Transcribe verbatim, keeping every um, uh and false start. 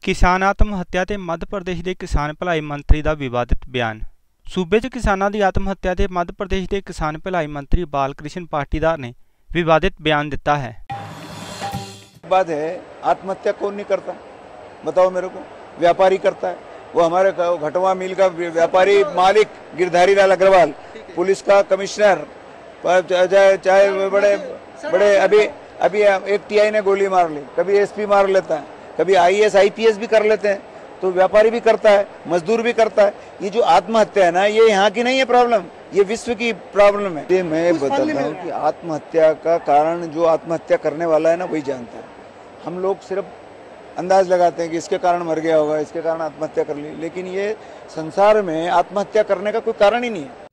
किसान आत्महत्या ते मध्य प्रदेश के किसान भलाई मंत्री का विवादित बयान। सूबे च किसानों की आत्महत्या ते मध्य प्रदेश के किसान भलाई मंत्री बाल कृष्ण पाटीदार ने विवादित बयान दिता है। बात है, आत्महत्या कौन नहीं करता बताओ मेरे को? व्यापारी करता है। वो हमारे घटवा मिल का व्यापारी मालिक गिरधारी लाल अग्रवाल, पुलिस का कमिश्नर, चाहे चाहे बड़े बड़े अभी अभी एक टीआई ने गोली मार ली, कभी एसपी मार लेता है, कभी आईएएस आईपीएस भी कर लेते हैं, तो व्यापारी भी करता है, मजदूर भी करता है। ये जो आत्महत्या है ना, ये यहाँ की नहीं है प्रॉब्लम, ये विश्व की प्रॉब्लम है। ये मैं बताता हूँ कि आत्महत्या का कारण जो आत्महत्या करने वाला है ना, वही जानता है। हम लोग सिर्फ अंदाज लगाते हैं कि इसके कारण मर गया होगा, इसके कारण आत्महत्या कर ली, लेकिन ये संसार में आत्महत्या करने का कोई कारण ही नहीं है।